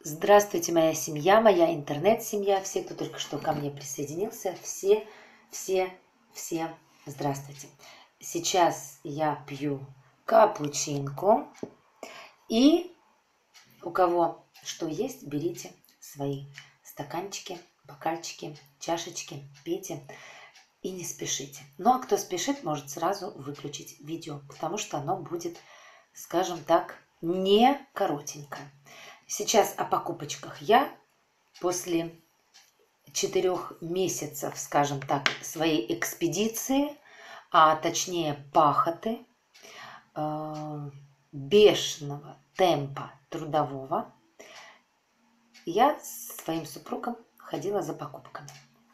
Здравствуйте, моя семья, моя интернет-семья, все, кто только что ко мне присоединился, все здравствуйте. Сейчас я пью капучинко, и у кого что есть, берите свои стаканчики, бокальчики, чашечки, пейте и не спешите. Ну, а кто спешит, может сразу выключить видео, потому что оно будет, скажем так, не коротенькое. Сейчас о покупочках. Я после 4 месяцев, скажем так, своей экспедиции, а точнее пахоты, бешеного темпа трудового, я с своим супругом ходила за покупками.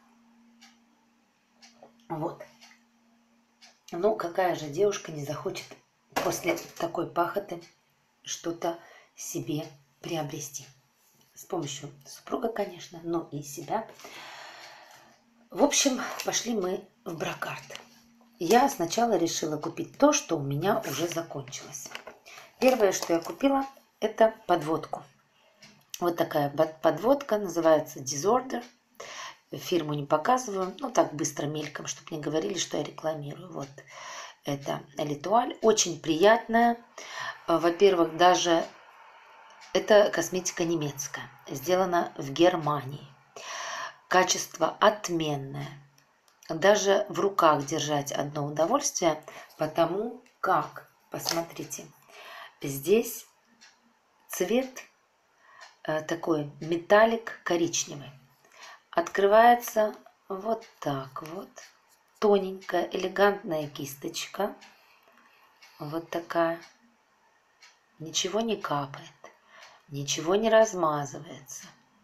Вот. Ну, какая же девушка не захочет после такой пахоты что-то себе приобрести? С помощью супруга, конечно, но и себя. В общем, пошли мы в Брокарт. Я сначала решила купить то, что у меня уже закончилось. Первое, что я купила, это подводку. Вот такая подводка, называется Disorder. Фирму не показываю, ну так быстро мельком, чтобы не говорили, что я рекламирую. Вот это Литуаль. Очень приятная. Во-первых, даже это косметика немецкая, сделана в Германии. Качество отменное. Даже в руках держать одно удовольствие, потому как, посмотрите, здесь цвет такой металлик коричневый. Открывается вот так вот. Тоненькая, элегантная кисточка. Вот такая. Ничего не капает. Ничего не размазывается.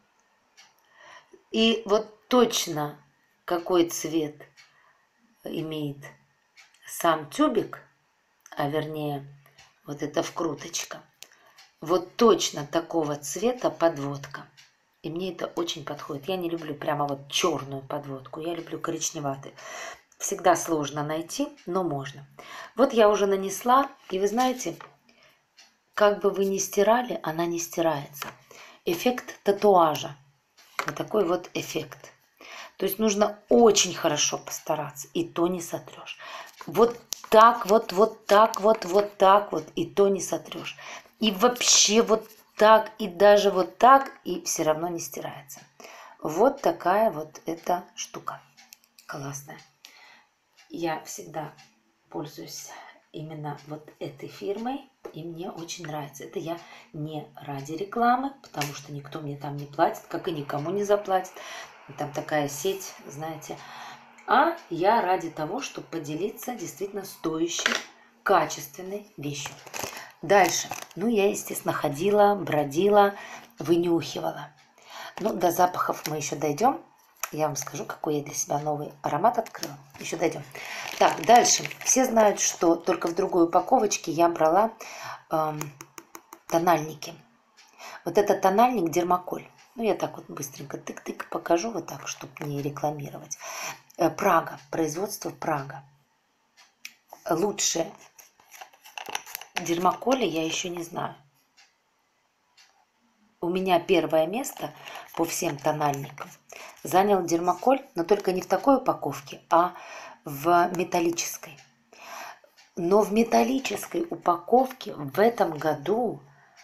И вот точно какой цвет имеет сам тюбик, а вернее вот эта вкруточка, вот точно такого цвета подводка. И мне это очень подходит. Я не люблю прямо вот черную подводку, я люблю коричневатую. Всегда сложно найти, но можно. Вот я уже нанесла, и вы знаете, как бы вы ни стирали, она не стирается. Эффект татуажа. Вот такой вот эффект. То есть нужно очень хорошо постараться, и то не сотрешь. Вот так вот, вот так вот, вот так вот, и то не сотрешь. И вообще вот так, и даже вот так, и все равно не стирается. Вот такая вот эта штука. Классная. Я всегда пользуюсь именно вот этой фирмой, и мне очень нравится. Это я не ради рекламы, потому что никто мне там не платит, как и никому не заплатит. Там такая сеть, знаете. А я ради того, чтобы поделиться действительно стоящей, качественной вещью. Дальше. Ну, я, естественно, ходила, бродила, вынюхивала. Ну, до запахов мы еще дойдем. Я вам скажу, какой я для себя новый аромат открыла. Еще дойдем. Так, дальше. Все знают, что только в другой упаковочке я брала тональники. Вот это тональник Дермаколь. Ну, я так вот быстренько тык-тык покажу, вот так, чтобы не рекламировать. Прага. Производство Прага. Лучше Дермаколя я еще не знаю. У меня первое место по всем тональникам занял Дермаколь, но только не в такой упаковке, а в металлической. Но в металлической упаковке в этом году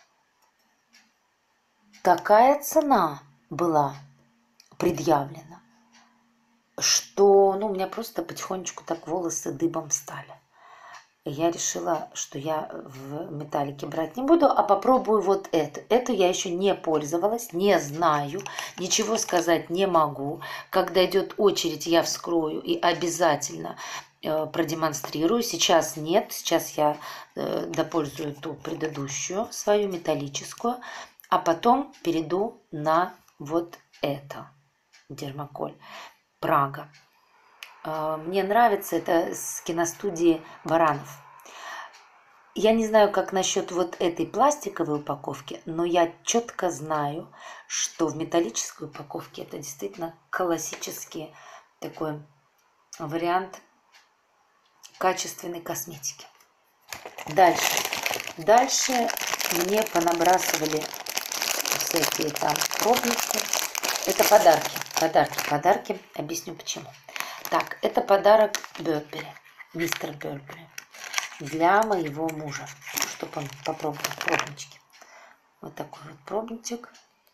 такая цена была предъявлена, что у меня просто потихонечку так волосы дыбом стали. Я решила, что я в металлике брать не буду, а попробую вот эту. Эту я еще не пользовалась, не знаю, ничего сказать не могу. Когда идет очередь, я вскрою и обязательно продемонстрирую. Сейчас нет, сейчас я допользую ту предыдущую, свою металлическую, а потом перейду на вот это, Дермаколь, Прага. Мне нравится это с киностудии Баранов. Я не знаю, как насчет вот этой пластиковой упаковки, но я четко знаю, что в металлической упаковке это действительно классический такой вариант качественной косметики. Дальше мне понабрасывали в всякие там пробники. Это подарки, подарки, подарки. Объясню почему. Так, это подарок Бербери, мистер Бербери, для моего мужа, чтобы он попробовал пробнички. Вот такой вот пробничек.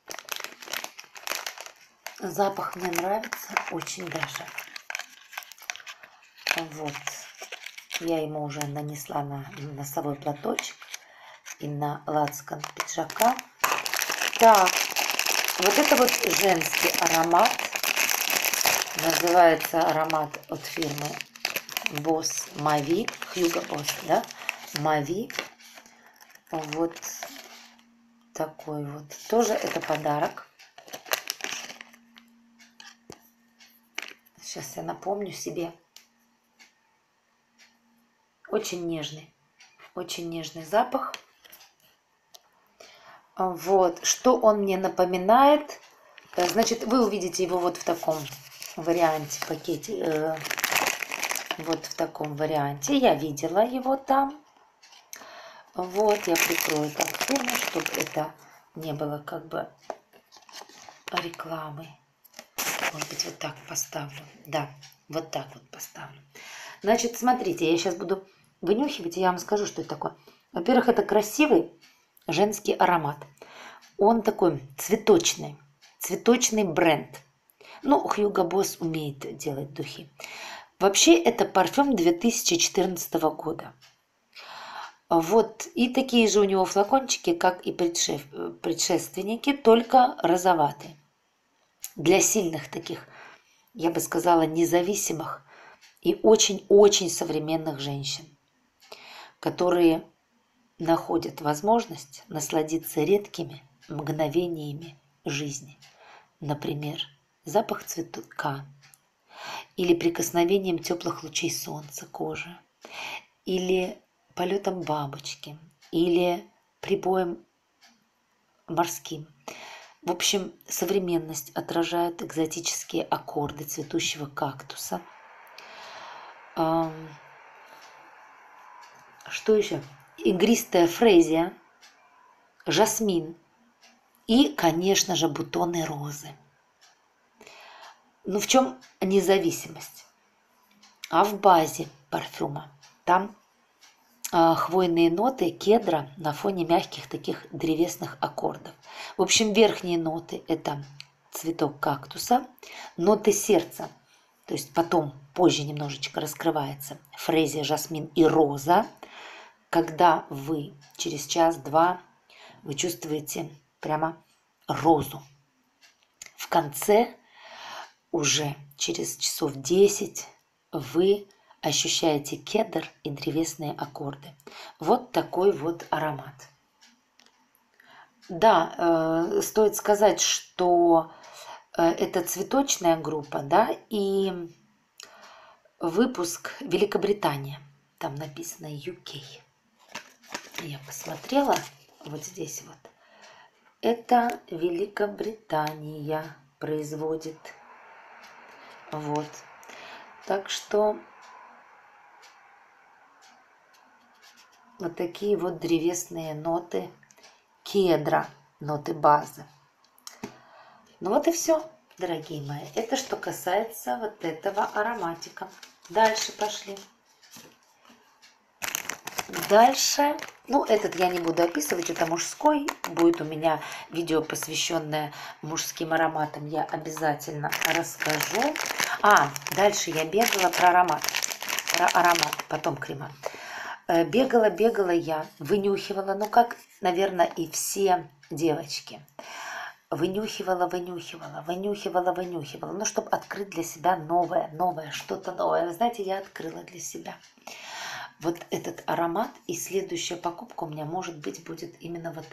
Запах мне нравится очень даже. Вот. Я ему уже нанесла на носовой платочек и на лацкан пиджака. Так, вот это вот женский аромат. Называется аромат от фирмы Boss Mavi. Hugo Boss, да? Mavi. Вот такой вот. Тоже это подарок. Сейчас я напомню себе. Очень нежный запах. Вот, что он мне напоминает. Значит, вы увидите его вот в таком варианте, пакете. Вот в таком варианте. Я видела его там. Вот, я прикрою так фирму, чтобы это не было как бы рекламой. Может быть, вот так поставлю. Да, вот так вот поставлю. Значит, смотрите, я сейчас буду вынюхивать, и я вам скажу, что это такое. Во-первых, это красивый женский аромат. Он такой цветочный бренд. Ну, Hugo Boss умеет делать духи. Вообще, это парфюм 2014 года. Вот, и такие же у него флакончики, как и предшественники, только розоватые. Для сильных таких, я бы сказала, независимых и очень-очень современных женщин, которые находят возможность насладиться редкими мгновениями жизни. Например, запах цветка, или прикосновением теплых лучей солнца кожи, или полетом бабочки, или прибоем морским. В общем, современность отражает экзотические аккорды цветущего кактуса. Что еще? Игристая фрезия, жасмин и, конечно же, бутоны розы. Ну, в чем независимость? А в базе парфюма там хвойные ноты кедра на фоне мягких таких древесных аккордов. В общем, верхние ноты – это цветок кактуса, ноты сердца, то есть потом, позже немножечко раскрывается фрезия, жасмин и роза. Когда вы через час-два вы чувствуете прямо розу. В конце, уже через часов 10, вы ощущаете кедр и древесные аккорды. Вот такой вот аромат. Да, стоит сказать, что это цветочная группа, да, и выпуск Великобритания. Там написано UK. Я посмотрела вот здесь вот. Это Великобритания производит. Вот. Так что вот такие вот древесные ноты кедра, ноты базы. Ну вот и все, дорогие мои. Это что касается вот этого ароматика. Дальше пошли. Дальше, ну этот я не буду описывать, это мужской. Будет у меня видео, посвященное мужским ароматам. Я обязательно расскажу. Дальше я бегала про аромат. Потом крема. Бегала я, вынюхивала, ну как, наверное, и все девочки. Вынюхивала, ну, чтобы открыть для себя новое, что-то новое. Вы знаете, я открыла для себя вот этот аромат, и следующая покупка у меня, может быть, будет именно вот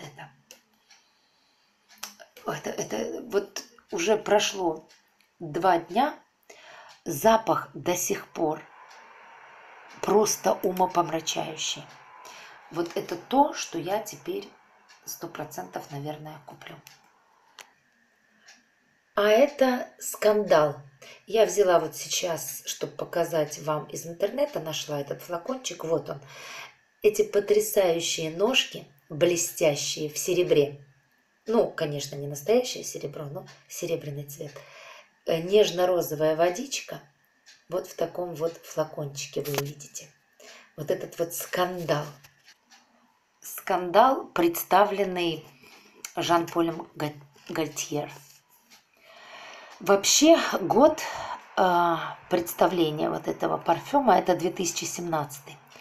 это. Это вот уже прошло 2 дня, запах до сих пор просто умопомрачающий. Вот это то, что я теперь 100%, наверное, куплю. А это скандал. Я взяла вот сейчас, чтобы показать вам из интернета, нашла этот флакончик. Вот он. Эти потрясающие ножки, блестящие в серебре. Ну, конечно, не настоящее серебро, но серебряный цвет. Нежно-розовая водичка. Вот в таком вот флакончике вы увидите. Вот этот вот скандал. Скандал, представленный Жан-Полем Гольтьер. Вообще год представления вот этого парфюма это 2017.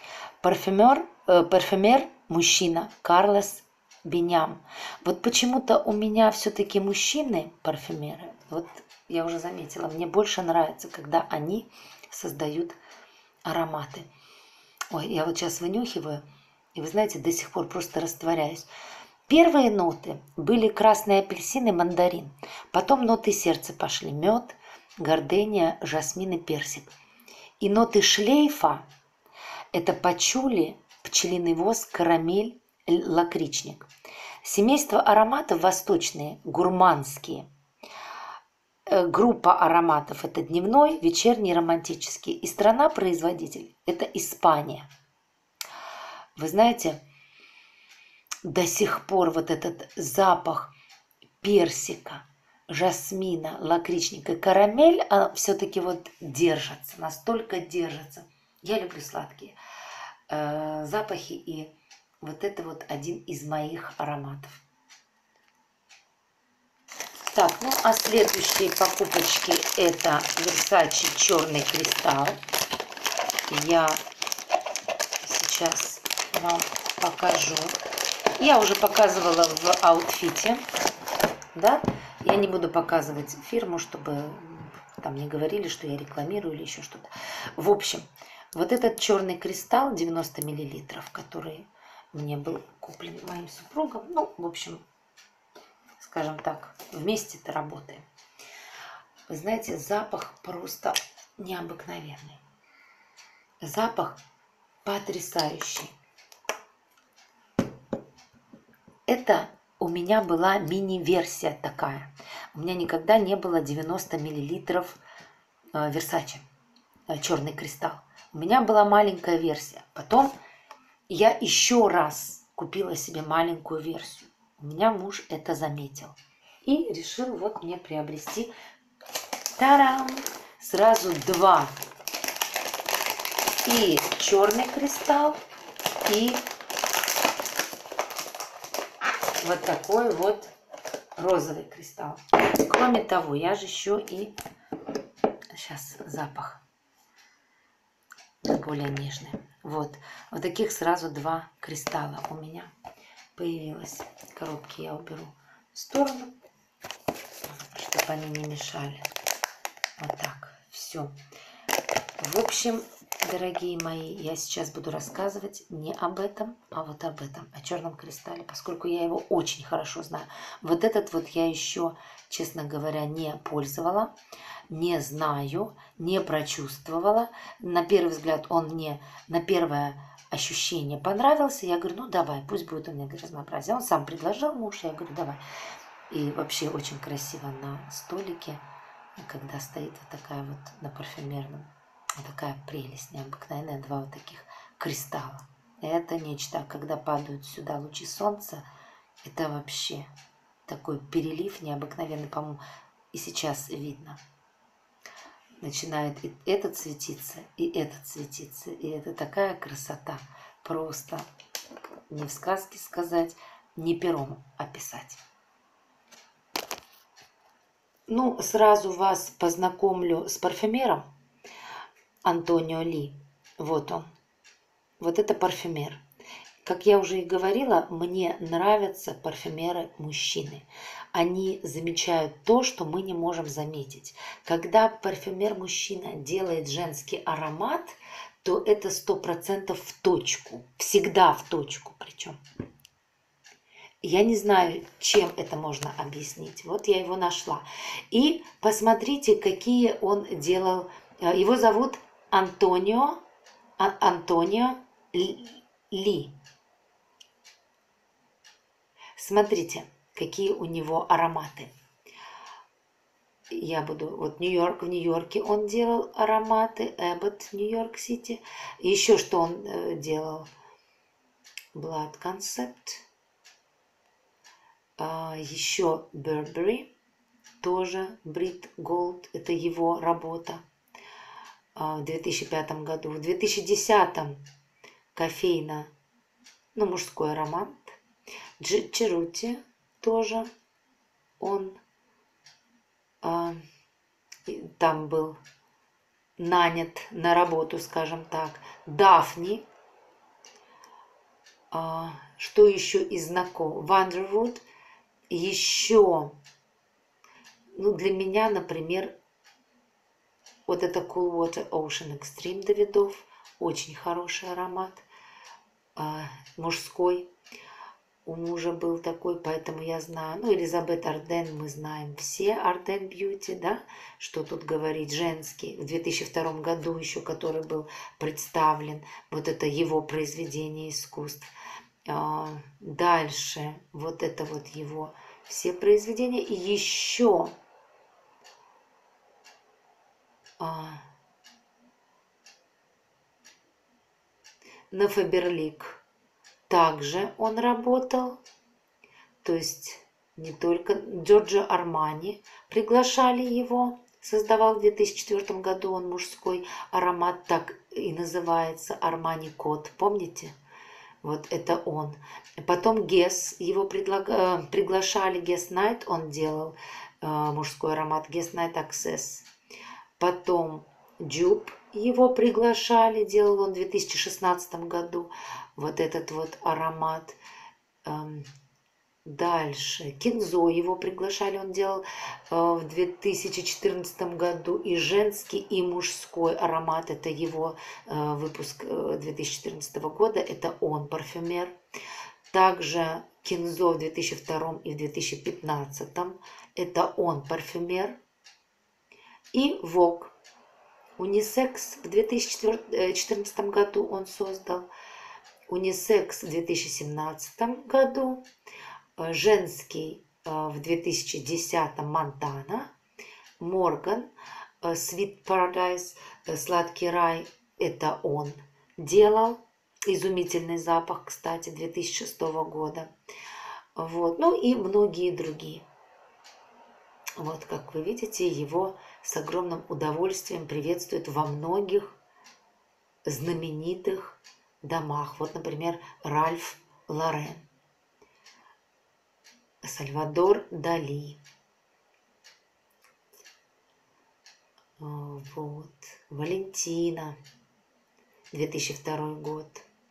Парфюмер мужчина Карлос Беням. Вот почему-то у меня все-таки мужчины парфюмеры, вот я уже заметила, мне больше нравится, когда они создают ароматы. Ой, я вот сейчас вынюхиваю, и вы знаете, до сих пор просто растворяюсь. Первые ноты были красные апельсины, мандарин. Потом ноты сердца пошли. Мед, гордения, жасмин и персик. И ноты шлейфа – это пачули, пчелиный воск, карамель, лакричник. Семейство ароматов восточные, гурманские. Группа ароматов – это дневной, вечерний, романтический. И страна-производитель – это Испания. Вы знаете, до сих пор вот этот запах персика, жасмина, лакричника и карамель все-таки вот держатся, настолько держатся. Я люблю сладкие запахи, и вот это вот один из моих ароматов. Так, ну а следующие покупочки это Versace черный кристалл. Я сейчас вам покажу. Я уже показывала в аутфите, да? Я не буду показывать фирму, чтобы там не говорили, что я рекламирую или еще что-то. В общем, вот этот черный кристалл 90 мл, который мне был куплен моим супругом, ну, в общем, скажем так, вместе-то работаем. Вы знаете, запах просто необыкновенный. Запах потрясающий. Это у меня была мини-версия такая. У меня никогда не было 90 мл Versace, черный кристалл. У меня была маленькая версия. Потом я еще раз купила себе маленькую версию. У меня муж это заметил. И решил вот мне приобрести, тарам, сразу два. И черный кристалл, и вот такой вот розовый кристалл. Кроме того, я же еще и... Сейчас запах более нежный. Вот таких сразу два кристалла у меня появилось. Коробки я уберу в сторону, чтобы они не мешали. Вот так. Все. В общем, дорогие мои, я сейчас буду рассказывать не об этом, а вот об этом, о черном кристалле, поскольку я его очень хорошо знаю. Вот этот вот я еще, честно говоря, не пользовала, не знаю, не прочувствовала. На первый взгляд он мне, на первое ощущение понравился. Я говорю, ну давай, пусть будет у меня для разнообразия. Он сам предложил, муж, я говорю, давай. И вообще очень красиво на столике, когда стоит вот такая вот на парфюмерном. Вот такая прелесть необыкновенная, два вот таких кристалла. Это нечто, когда падают сюда лучи солнца, это вообще такой перелив необыкновенный, по-моему, и сейчас видно. Начинает и этот светиться, и этот светиться, и это такая красота, просто не в сказке сказать, не пером описать. Ну, сразу вас познакомлю с парфюмером. Антонио Ли. Вот он. Вот это парфюмер. Как я уже и говорила, мне нравятся парфюмеры-мужчины. Они замечают то, что мы не можем заметить. Когда парфюмер-мужчина делает женский аромат, то это 100% в точку. Всегда в точку причем. Я не знаю, чем это можно объяснить. Вот я его нашла. И посмотрите, какие он делал. Его зовут Антонио Ли. Смотрите, какие у него ароматы. Я буду... Вот Нью-Йорк, в Нью-Йорке он делал ароматы. Эббот, Нью-Йорк-Сити. Еще что он делал? Blood Concept. Еще Burberry, тоже Brit Gold, это его работа в 2005 году. В 2010 кофейна, ну, мужской аромат. Черути тоже он там был нанят на работу, скажем так. Дафни. Что еще из знакомых? Wonderwood. Еще, ну, для меня, например, вот это Cool Water Ocean Extreme Давидов. Очень хороший аромат. Мужской. У мужа был такой, поэтому я знаю. Ну, Элизабет Арден, мы знаем все. Арден Бьюти, да? Что тут говорить? Женский. В 2002 году еще, который был представлен. Вот это его произведение искусств. Дальше. Вот это вот его все произведения. И еще... на Фаберлик также он работал, то есть не только Джорджо Армани приглашали его, создавал в 2004 году он мужской аромат, так и называется Армани Код, помните? Вот это он. Потом Guess, его приглашали, Guess Night он делал мужской аромат, Guess Night Access. Потом Jupe его приглашали, делал он в 2016 году вот этот вот аромат. Дальше Кинзо его приглашали, он делал в 2014 году и женский, и мужской аромат. Это его выпуск 2014 года, это он, парфюмер. Также Кинзо в 2002 и в 2015, это он, парфюмер. И Vogue. Унисекс в 2014 году он создал. Унисекс в 2017 году. Женский в 2010 Монтана. Морган. Sweet Paradise, сладкий рай, это он делал. Изумительный запах, кстати, 2006 года. Вот. Ну и многие другие. Вот, как вы видите, его с огромным удовольствием приветствуют во многих знаменитых домах. Вот, например, Ральф Лорен, Сальвадор Дали. Вот, Валентина, 2002 год.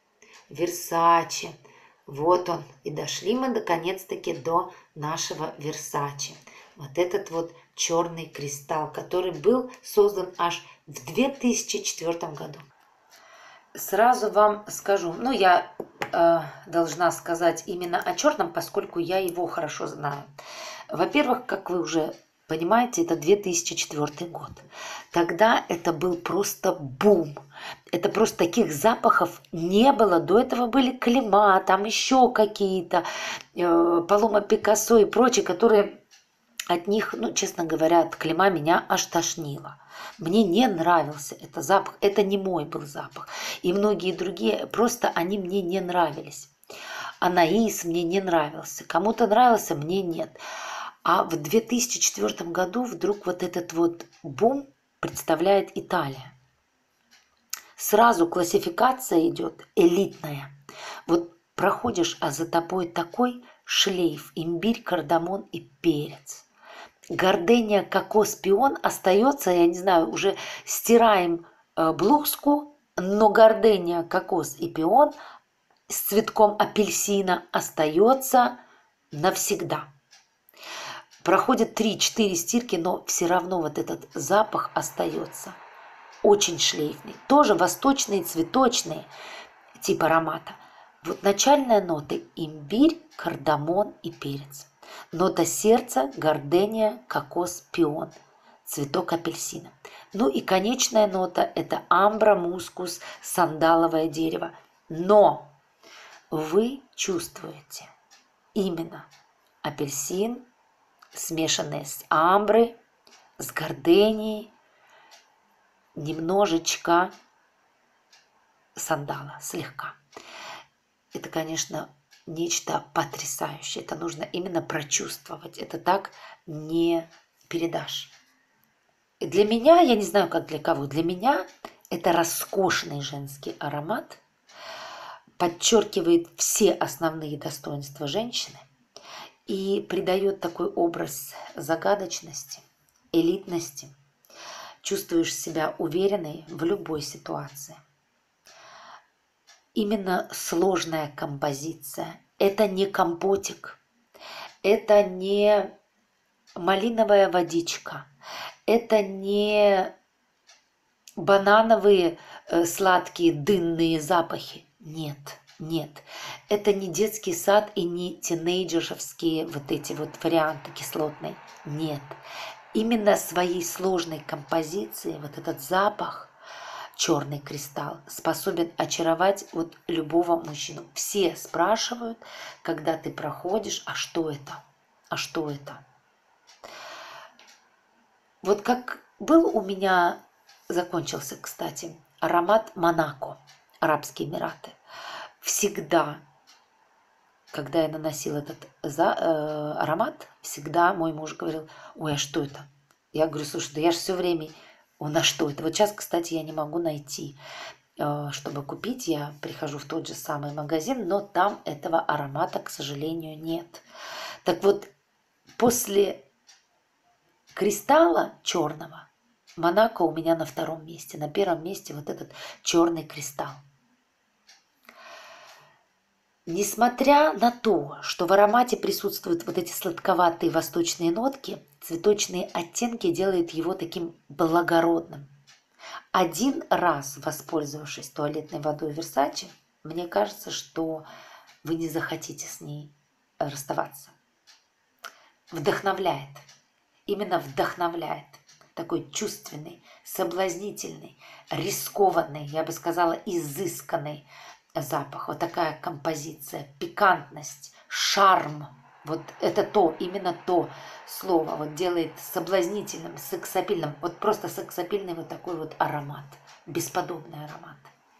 Версаче. Вот он. И дошли мы наконец-таки до нашего Версаче. Вот этот вот черный кристалл, который был создан аж в 2004 году. Сразу вам скажу, ну я должна сказать именно о черном, поскольку я его хорошо знаю. Во-первых, как вы уже понимаете, это 2004 год. Тогда это был просто бум. Это просто таких запахов не было. До этого были Клима, там еще какие-то, Палома Пикассо и прочие, которые от них, ну, честно говоря, от Клима меня аж тошнило. Мне не нравился этот запах. Это не мой был запах. И многие другие, просто они мне не нравились. Анаис мне не нравился. Кому-то нравился, мне нет. А в 2004 году вдруг вот этот вот бум представляет Италия. Сразу классификация идет элитная. Вот проходишь, а за тобой такой шлейф, имбирь, кардамон и перец. Гардения, кокос, пион остается, я не знаю, уже стираем блузку, но гардения, кокос и пион с цветком апельсина остается навсегда. Проходит 3-4 стирки, но все равно вот этот запах остается. Очень шлейфный. Тоже восточные, цветочные тип аромата. Вот начальная нота – имбирь, кардамон и перец. Нота сердца – гардения, кокос, пион. Цветок апельсина. Ну и конечная нота – это амбра, мускус, сандаловое дерево. Но вы чувствуете именно апельсин, смешанные с амброй, с гарденией, немножечко сандала, слегка. Это, конечно, нечто потрясающее. Это нужно именно прочувствовать. Это так не передашь. И для меня, я не знаю, как для кого, для меня это роскошный женский аромат, подчеркивает все основные достоинства женщины и придает такой образ загадочности, элитности. Чувствуешь себя уверенной в любой ситуации. Именно сложная композиция. Это не компотик, это не малиновая водичка, это не банановые сладкие дынные запахи. Нет, нет. Это не детский сад и не тинейджерские вот эти вот варианты кислотной. Нет. Именно своей сложной композицией вот этот запах, черный кристалл, способен очаровать вот любого мужчину. Все спрашивают, когда ты проходишь, а что это? А что это? Вот как был у меня, закончился, кстати, аромат Монако, Арабские Эмираты. Всегда, когда я наносила этот аромат, всегда мой муж говорил: ой, а что это? Я говорю: слушай, да я же все время... Он: а что это? Вот сейчас, кстати, я не могу найти, чтобы купить. Я прихожу в тот же самый магазин, но там этого аромата, к сожалению, нет. Так вот, после кристалла черного Монако у меня на втором месте. На первом месте вот этот черный кристалл. Несмотря на то, что в аромате присутствуют вот эти сладковатые восточные нотки, цветочные оттенки делают его таким благородным. Один раз, воспользовавшись туалетной водой Versace, мне кажется, что вы не захотите с ней расставаться. Вдохновляет. Именно вдохновляет. Такой чувственный, соблазнительный, рискованный, я бы сказала, изысканный запах. Вот такая композиция, пикантность, шарм. Вот это то, именно то слово вот делает соблазнительным, сексапильным. Вот просто сексапильный вот такой вот аромат. Бесподобный аромат.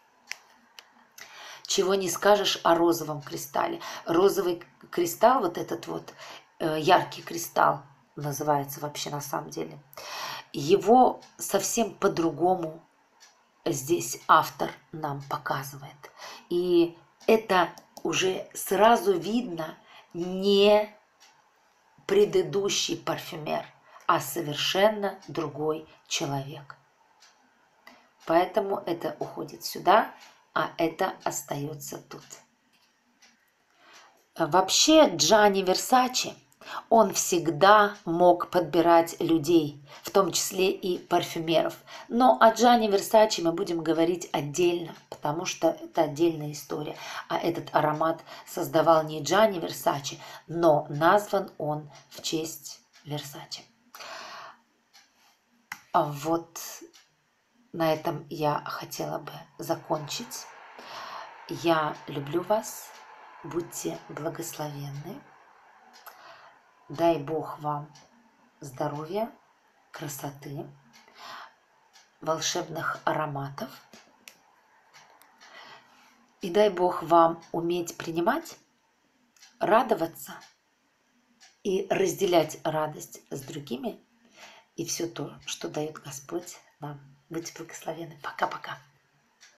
Чего не скажешь о розовом кристалле. Розовый кристалл, вот этот вот яркий кристалл называется вообще на самом деле. Его совсем по-другому здесь автор нам показывает. И это уже сразу видно не предыдущий парфюмер, а совершенно другой человек. Поэтому это уходит сюда, а это остается тут. Вообще Джанни Версачи, он всегда мог подбирать людей, в том числе и парфюмеров. Но о Джанни Версачи мы будем говорить отдельно, потому что это отдельная история. А этот аромат создавал не Джанни Версачи, но назван он в честь Версачи. Вот на этом я хотела бы закончить. Я люблю вас. Будьте благословенны. Дай Бог вам здоровья, красоты, волшебных ароматов. И дай Бог вам уметь принимать, радоваться и разделять радость с другими и все то, что дает Господь нам. Будьте благословенны. Пока-пока.